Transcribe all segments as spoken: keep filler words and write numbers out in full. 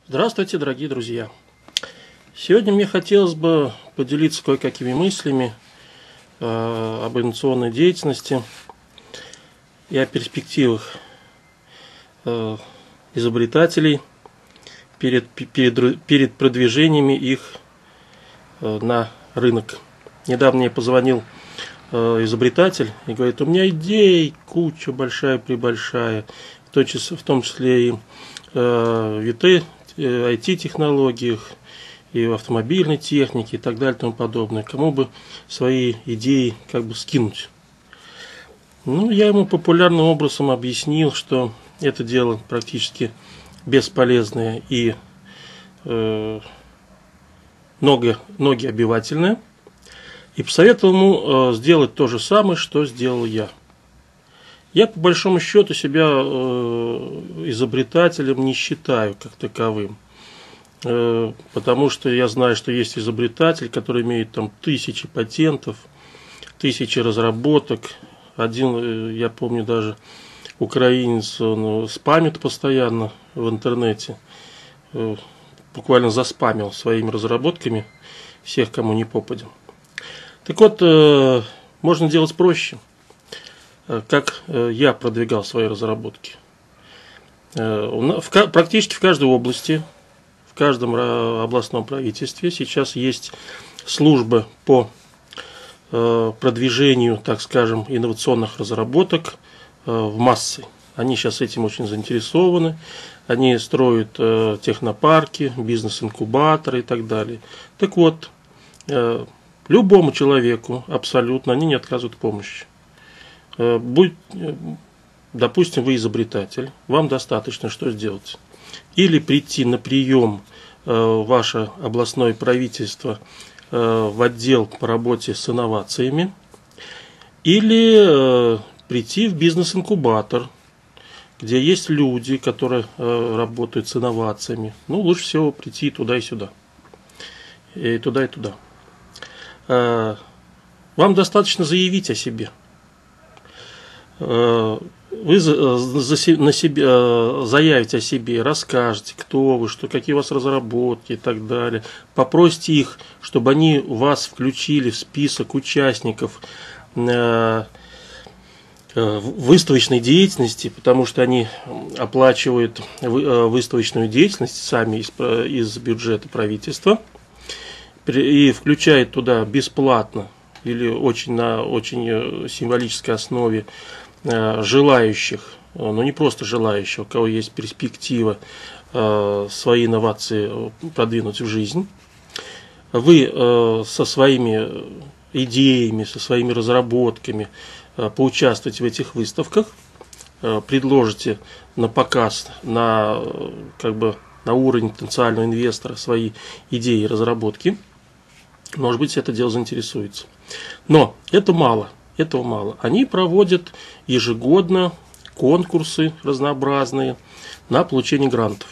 Здравствуйте, дорогие друзья! Сегодня мне хотелось бы поделиться кое-какими мыслями э, об инновационной деятельности и о перспективах э, изобретателей перед, перед, перед продвижениями их э, на рынок. Недавно мне позвонил э, изобретатель и говорит: у меня идей куча большая-пребольшая, в том числе и э, ВИТ, ай ти-технологиях, и в автомобильной технике и так далее и тому подобное. Кому бы свои идеи как бы скинуть. Ну, я ему популярным образом объяснил, что это дело практически бесполезное и э, много, многообивательное. И посоветовал ему э, сделать то же самое, что сделал я. Я, по большому счету, себя э, изобретателем не считаю как таковым. Э, потому что я знаю, что есть изобретатель, который имеет там тысячи патентов, тысячи разработок. Один, э, я помню, даже украинец, он спамит постоянно в интернете. Э, буквально заспамил своими разработками всех, кому не попадя. Так вот, э, можно делать проще. Как я продвигал свои разработки. Практически в каждой области, в каждом областном правительстве сейчас есть служба по продвижению, так скажем, инновационных разработок в массы. Они сейчас этим очень заинтересованы. Они строят технопарки, бизнес-инкубаторы и так далее. Так вот, любому человеку абсолютно они не отказывают в помощи. Будь, допустим, вы изобретатель, вам достаточно что сделать? Или прийти на прием в ваше областное правительство в отдел по работе с инновациями, или прийти в бизнес-инкубатор, где есть люди, которые работают с инновациями. Ну, лучше всего прийти и туда, и сюда. И туда, и туда. Вам достаточно заявить о себе. Вы за, за, на себе, заявите о себе, расскажете, кто вы, что, какие у вас разработки и так далее. Попросите их, чтобы они вас включили в список участников выставочной деятельности, потому что они оплачивают выставочную деятельность сами из, из бюджета правительства и включают туда бесплатно или очень на очень символической основе желающих, но не просто желающих, у кого есть перспектива свои инновации продвинуть в жизнь. Вы со своими идеями, со своими разработками поучаствуете в этих выставках, предложите на показ, на, как бы, на уровень потенциального инвестора свои идеи и разработки. Может быть, это дело заинтересуется. Но это мало. Этого мало. Они проводят ежегодно конкурсы разнообразные на получение грантов.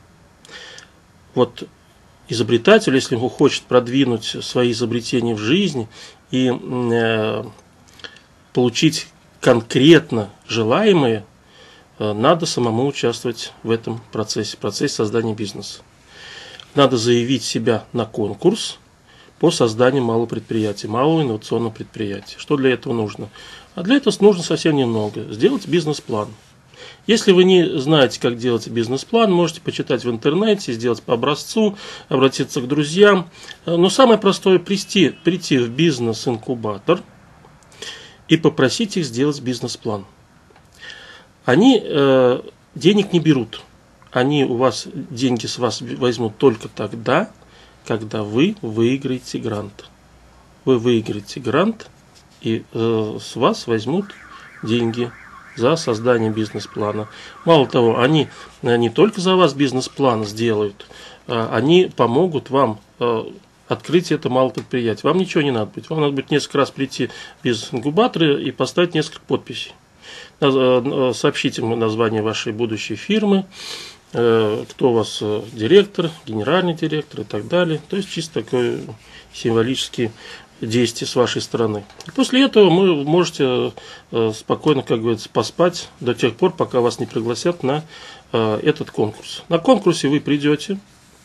Вот изобретатель, если он хочет продвинуть свои изобретения в жизни и э, получить конкретно желаемое, э, надо самому участвовать в этом процессе, процессе создания бизнеса. Надо заявить себя на конкурс по созданию малого предприятия, малого инновационного предприятия. Что для этого нужно? А для этого нужно совсем немного. Сделать бизнес-план. Если вы не знаете, как делать бизнес-план, можете почитать в интернете, сделать по образцу, обратиться к друзьям. Но самое простое – прийти, прийти в бизнес-инкубатор и попросить их сделать бизнес-план. Они э, денег не берут. Они у вас деньги с вас возьмут только тогда, когда вы выиграете грант. Вы выиграете грант, и э, с вас возьмут деньги за создание бизнес-плана. Мало того, они не только за вас бизнес-план сделают, э, они помогут вам э, открыть это малое предприятие. Вам ничего не надо быть. Вам надо будет несколько раз прийти в бизнес-инкубатор и поставить несколько подписей. Э, сообщите название вашей будущей фирмы, кто у вас директор, генеральный директор и так далее. То есть чисто такой символический действий с вашей стороны. После этого вы можете спокойно, как говорится, поспать до тех пор, пока вас не пригласят на этот конкурс. На конкурсе вы придете,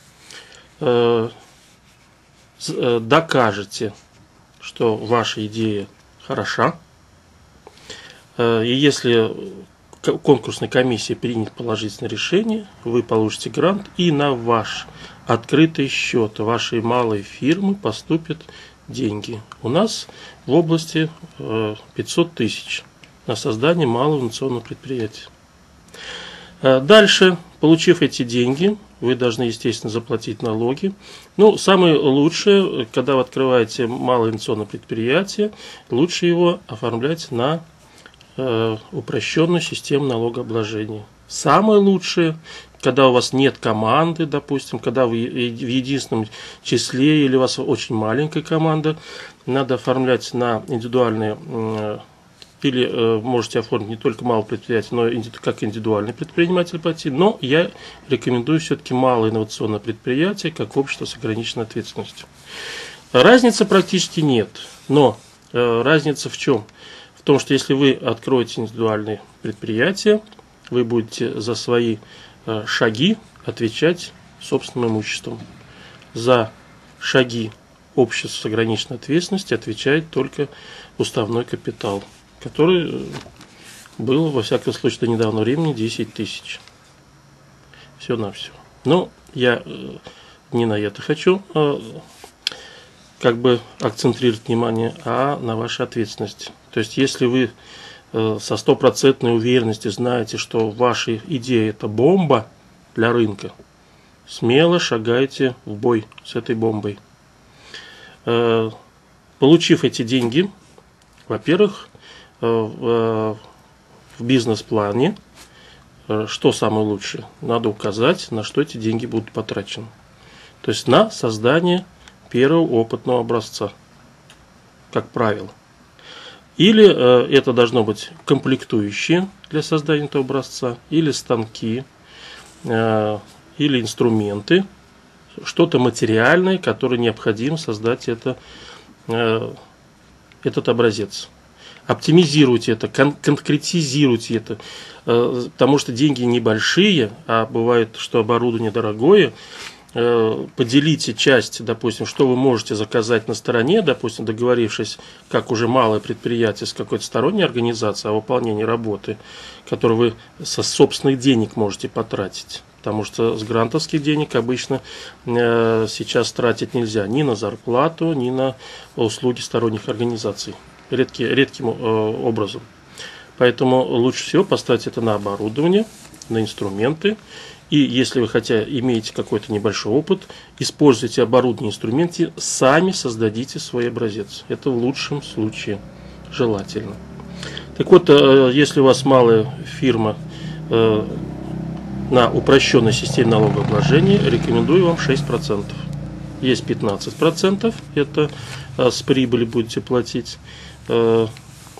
докажете, что ваша идея хороша. И если конкурсной комиссии принят положительное решение, вы получите грант, и на ваш открытый счет вашей малой фирмы поступят деньги. У нас в области пятьсот тысяч на создание малого инновационного предприятия. Дальше, получив эти деньги, вы должны, естественно, заплатить налоги. Ну, самое лучшее, когда вы открываете малое инновационное предприятие, лучше его оформлять на э, упрощенную систему налогообложения. Самое лучшее, когда у вас нет команды, допустим, когда вы в единственном числе или у вас очень маленькая команда, надо оформлять на индивидуальные, э, или э, можете оформить не только малое предприятие, но и как индивидуальный предприниматель пойти. Но я рекомендую все-таки малое инновационное предприятие как общество с ограниченной ответственностью. Разницы практически нет, но э, разница в чем? В том, что если вы откроете индивидуальное предприятие, вы будете за свои э, шаги отвечать собственным имуществом. За шаги общества с ограниченной ответственностью отвечает только уставной капитал, который был, во всяком случае, до недавнего времени десять тысяч. Все на все. Но я не на это хочу как бы акцентрировать внимание, а на вашей ответственности. То есть, если вы со стопроцентной уверенностью знаете, что ваша идея – это бомба для рынка, смело шагайте в бой с этой бомбой. Получив эти деньги, во-первых, в бизнес-плане, что самое лучшее, надо указать, на что эти деньги будут потрачены. То есть на создание первого опытного образца, как правило. Или э, это должно быть комплектующие для создания этого образца, или станки, э, или инструменты, что-то материальное, которое необходимо создать это, э, этот образец. Оптимизируйте это, кон конкретизируйте это, э, потому что деньги небольшие, а бывает, что оборудование дорогое. Э, поделите часть, допустим, что вы можете заказать на стороне, допустим, договорившись, как уже малое предприятие с какой-то сторонней организацией о выполнении работы, которую вы со собственных денег можете потратить. Потому что с грантовских денег обычно э, сейчас тратить нельзя ни на зарплату, ни на услуги сторонних организаций. Редки, редким э, образом. Поэтому лучше всего поставить это на оборудование, на инструменты. И если вы хотя имеете какой-то небольшой опыт, используйте оборудование, инструменты, сами создадите свой образец. Это в лучшем случае желательно. Так вот, э, если у вас малая фирма э, на упрощенной системе налогообложения, рекомендую вам шесть процентов. Есть пятнадцать процентов, это э, с прибыли будете платить. То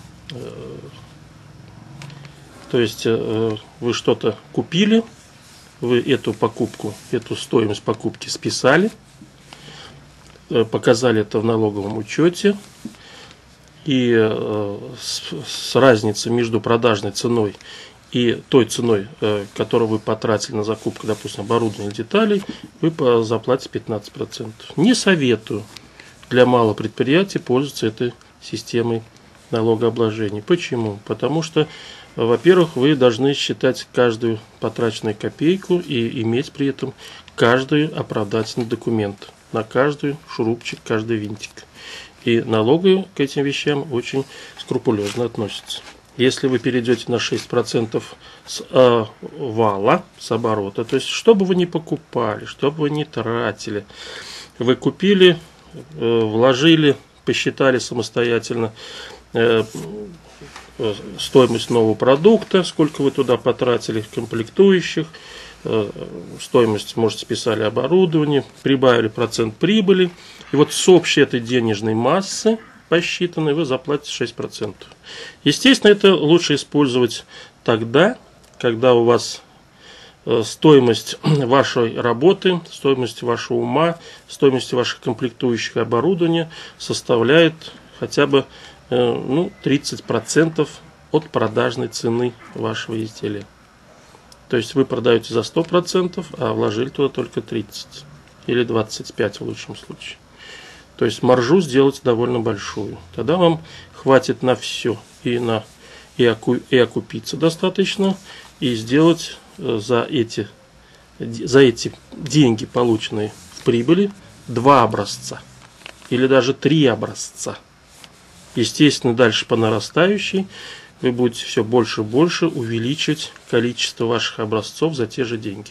есть вы что-то купили, вы эту покупку, эту стоимость покупки списали, показали это в налоговом учете, и с разницей между продажной ценой и той ценой, которую вы потратили на закупку, допустим, оборудования и деталей, вы заплатите пятнадцать процентов. Не советую для малого предприятия пользоваться этой системой налогообложения. Почему? Потому что, во-первых, вы должны считать каждую потраченную копейку и иметь при этом каждый оправдательный документ на каждый шурупчик, каждый винтик. И налоговые к этим вещам очень скрупулезно относятся. Если вы перейдете на шесть процентов с э, вала, с оборота, то есть что бы вы ни покупали, что бы вы ни тратили, вы купили, э, вложили, посчитали самостоятельно э, стоимость нового продукта, сколько вы туда потратили, комплектующих, э, стоимость, может, списали оборудование, прибавили процент прибыли, и вот с общей этой денежной массы посчитанной вы заплатите шесть процентов. Естественно, это лучше использовать тогда, когда у вас стоимость вашей работы, стоимость вашего ума, стоимость ваших комплектующих и оборудования составляет хотя бы ну, тридцать процентов от продажной цены вашего изделия. То есть вы продаете за сто процентов, а вложили туда только тридцать или двадцать пять в лучшем случае. То есть маржу сделать довольно большую. Тогда вам хватит на все. И, на, и, оку, и окупиться достаточно, и сделать за эти, за эти деньги, полученные в прибыли, два образца. Или даже три образца. Естественно, дальше по нарастающей вы будете все больше и больше увеличивать количество ваших образцов за те же деньги.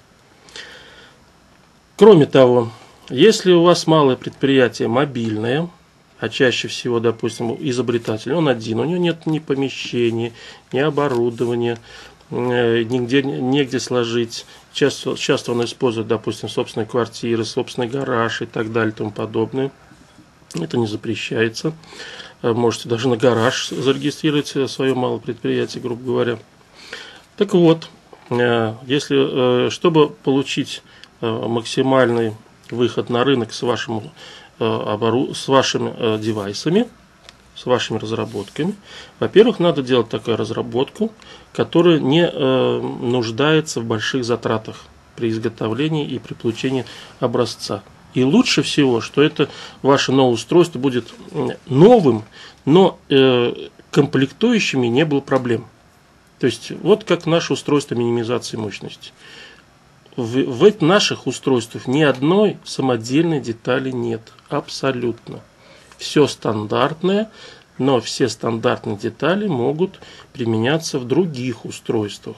Кроме того, если у вас малое предприятие мобильное, а чаще всего, допустим, изобретатель, он один, у него нет ни помещения, ни оборудования, нигде, негде сложить. Часто, часто он использует, допустим, собственные квартиры, собственный гараж и так далее и тому подобное. Это не запрещается. Можете даже на гараж зарегистрировать свое малое предприятие, грубо говоря. Так вот, если, чтобы получить максимальный выход на рынок с, вашим, с вашими девайсами, с вашими разработками, во-первых, надо делать такую разработку, которая не нуждается в больших затратах при изготовлении и при получении образца. И лучше всего, что это ваше новое устройство будет новым, но э, комплектующими не было проблем. То есть, вот как наше устройство минимизации мощности. В, в этих наших устройствах ни одной самодельной детали нет. Абсолютно. Все стандартное, но все стандартные детали могут применяться в других устройствах.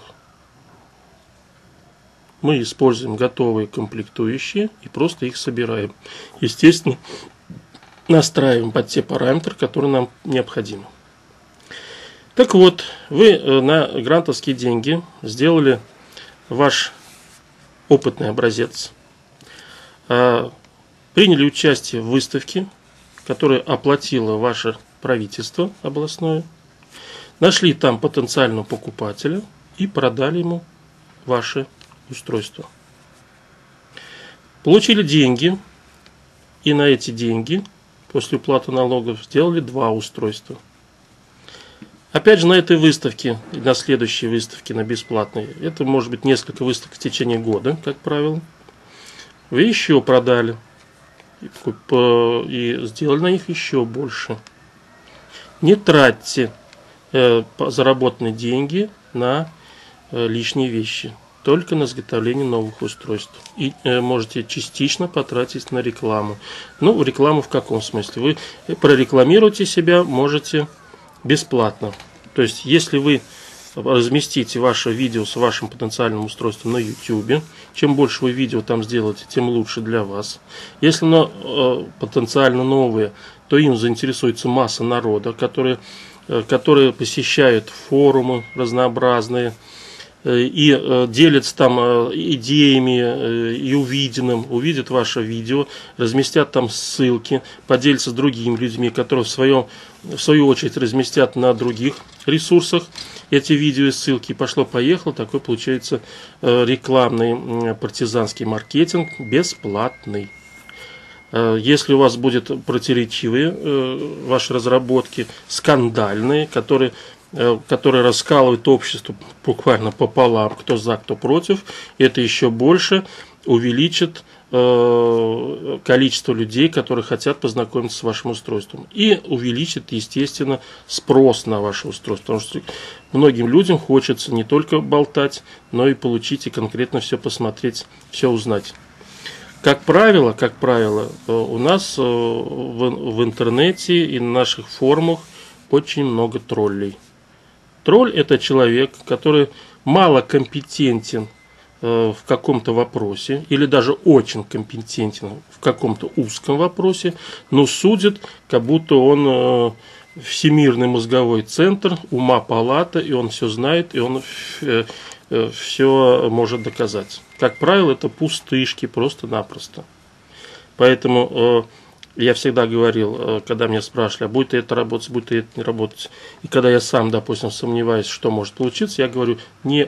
Мы используем готовые комплектующие и просто их собираем. Естественно, настраиваем под те параметры, которые нам необходимы. Так вот, вы на грантовские деньги сделали ваш опытный образец, приняли участие в выставке, которую оплатило ваше правительство областное, нашли там потенциального покупателя и продали ему ваши устройство. Получили деньги, и на эти деньги после уплаты налогов сделали два устройства. Опять же, на этой выставке и на следующей выставке, на бесплатной, это может быть несколько выставок в течение года, как правило, вы еще продали и сделали на них еще больше. Не тратьте заработанные деньги на лишние вещи. Только на изготовление новых устройств. И э, можете частично потратить на рекламу. Ну, рекламу в каком смысле? Вы прорекламируете себя можете бесплатно. То есть, если вы разместите ваше видео с вашим потенциальным устройством на ютубе, чем больше вы видео там сделаете, тем лучше для вас. Если оно э, потенциально новое, то им заинтересуется масса народа, которые, э, которые посещают форумы разнообразные, и э, делятся там э, идеями э, и увиденным, увидят ваше видео, разместят там ссылки, поделятся с другими людьми, которые в, своем, в свою очередь разместят на других ресурсах эти видео и ссылки. Пошло-поехало, такой получается э, рекламный э, партизанский маркетинг бесплатный. Э, если у вас будут противоречивые э, ваши разработки, скандальные, которые... который раскалывает общество буквально пополам, кто за, кто против, это еще больше увеличит э, количество людей, которые хотят познакомиться с вашим устройством. И увеличит, естественно, спрос на ваше устройство. Потому что многим людям хочется не только болтать, но и получить и конкретно все посмотреть, все узнать. Как правило, как правило, у нас в, в интернете и на наших форумах очень много троллей. Тролль – это человек, который мало компетентен э, в каком-то вопросе, или даже очень компетентен в каком-то узком вопросе, но судит, как будто он э, всемирный мозговой центр, ума палата, и он все знает, и он э, э, все может доказать. Как правило, это пустышки просто-напросто. Поэтому... Э, Я всегда говорил, когда меня спрашивали, а будет это работать, будет это не работать. И когда я сам, допустим, сомневаюсь, что может получиться, я говорю, не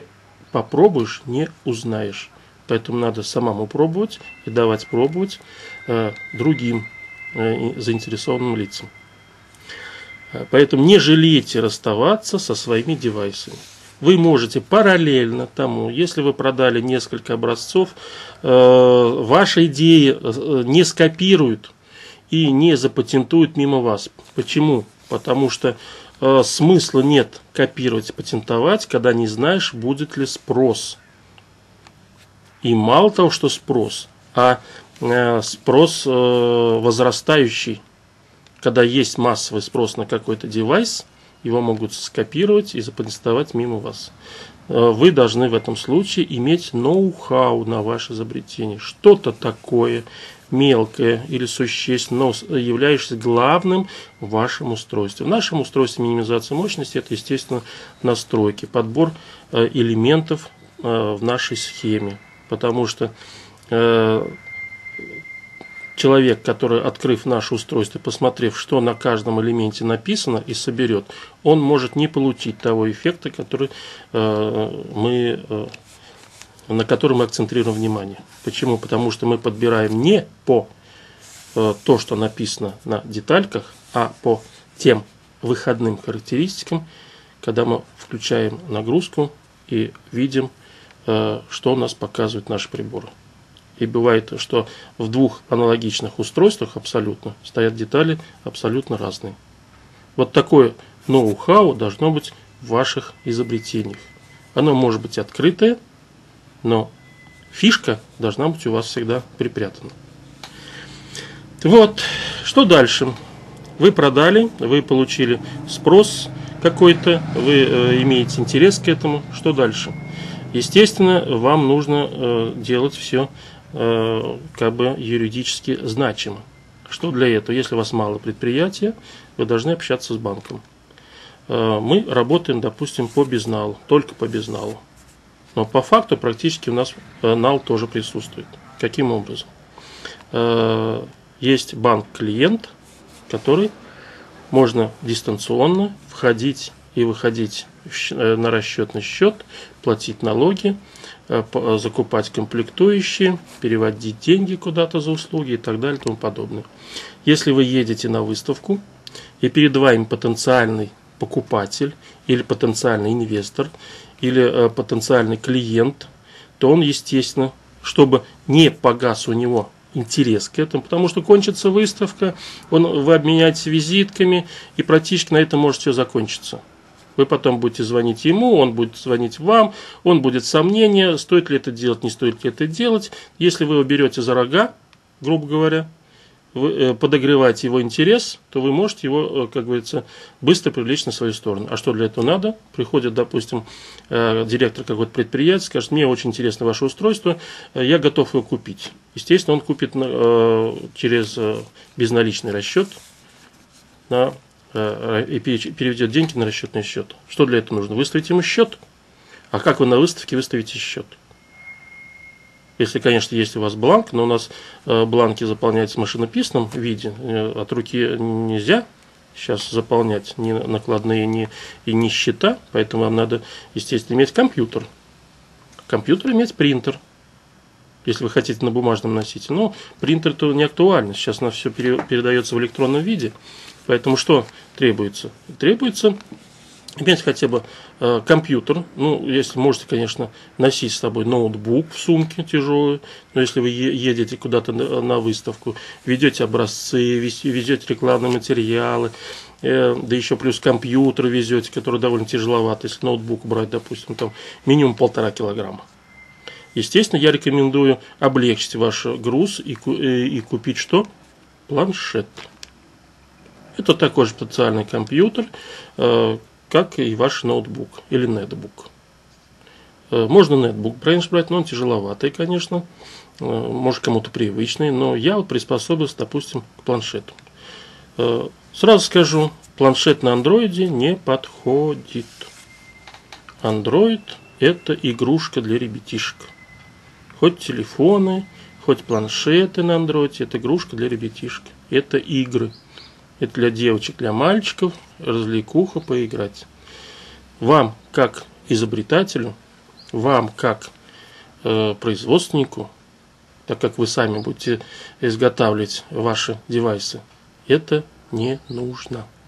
попробуешь, не узнаешь. Поэтому надо самому пробовать и давать пробовать э, другим э, заинтересованным лицам. Поэтому не жалейте расставаться со своими девайсами. Вы можете параллельно тому, если вы продали несколько образцов, э, ваши идеи не скопируют и не запатентуют мимо вас. Почему? Потому что э, смысла нет копировать, патентовать, когда не знаешь, будет ли спрос. И мало того, что спрос, а э, спрос э, возрастающий. Когда есть массовый спрос на какой-то девайс, его могут скопировать и запатентовать мимо вас. Э, вы должны в этом случае иметь ноу-хау на ваше изобретение. Что-то такое мелкое или существенное, но являющееся главным в вашем устройстве. В нашем устройстве минимизация мощности — это, естественно, настройки, подбор э, элементов э, в нашей схеме. Потому что э, человек, который, открыв наше устройство, посмотрев, что на каждом элементе написано и соберет, он может не получить того эффекта, который, э, мы, э, на который мы акцентрируем внимание. Почему? Потому что мы подбираем не по э, то, что написано на детальках, а по тем выходным характеристикам, когда мы включаем нагрузку и видим, что у нас показывают наши приборы. И бывает, что в двух аналогичных устройствах абсолютно стоят детали абсолютно разные. Вот такое ноу-хау должно быть в ваших изобретениях. Оно может быть открытое, но фишка должна быть у вас всегда припрятана. Вот, что дальше? Вы продали, вы получили спрос какой-то, вы э, имеете интерес к этому. Что дальше? Естественно, вам нужно э, делать все э, как бы юридически значимо. Что для этого? Если у вас мало предприятия, вы должны общаться с банком. Э, мы работаем, допустим, по безналу, только по безналу. Но по факту практически у нас э, нал тоже присутствует. Каким образом? Э, есть банк-клиент, который можно дистанционно входить и выходить на расчетный счет, платить налоги, закупать комплектующие, переводить деньги куда-то за услуги и так далее и тому подобное. Если вы едете на выставку и перед вами потенциальный покупатель или потенциальный инвестор или потенциальный клиент, то он, естественно, чтобы не погас у него интерес к этому, потому что кончится выставка, он, вы обменяетесь визитками, и практически на этом может все закончиться. Вы потом будете звонить ему, он будет звонить вам, он будет сомнения, стоит ли это делать, не стоит ли это делать. Если вы его берете за рога, грубо говоря, вы подогреваете его интерес, то вы можете его, как говорится, быстро привлечь на свою сторону. А что для этого надо? Приходит, допустим, директор какого-то предприятия, скажет: мне очень интересно ваше устройство, я готов его купить. Естественно, он купит через безналичный расчет на и переведет деньги на расчетный счет. Что для этого нужно? Выставить ему счет. А как вы на выставке выставите счет? Если, конечно, есть у вас бланк, но у нас бланки заполняются в машинописном виде, от руки нельзя сейчас заполнять ни накладные, ни, и ни счета, поэтому вам надо, естественно, иметь компьютер. Компьютер иметь принтер, если вы хотите на бумажном носителе. Но принтер то не актуально, сейчас на все передается в электронном виде. Поэтому что требуется? Требуется иметь хотя бы э, компьютер. Ну, если можете, конечно, носить с собой ноутбук в сумке тяжелый. Но если вы едете куда-то на, на выставку, ведете образцы, везете рекламные материалы, э, да еще плюс компьютер везете, который довольно тяжеловат. Если ноутбук брать, допустим, там минимум полтора килограмма. Естественно, я рекомендую облегчить ваш груз и, и, и купить что? Планшет. Это такой же специальный компьютер, э, как и ваш ноутбук или нетбук. Э, можно нетбук брать, но он тяжеловатый, конечно, э, может кому-то привычный, но я вот приспособился, допустим, к планшету. Э, сразу скажу, планшет на андроиде не подходит. Android — это игрушка для ребятишек. Хоть телефоны, хоть планшеты на андроиде — это игрушка для ребятишек. Это игры. Это для девочек, для мальчиков, развлекуха, поиграть. Вам, как изобретателю, вам, как э, производственнику, так как вы сами будете изготавливать ваши девайсы, это не нужно.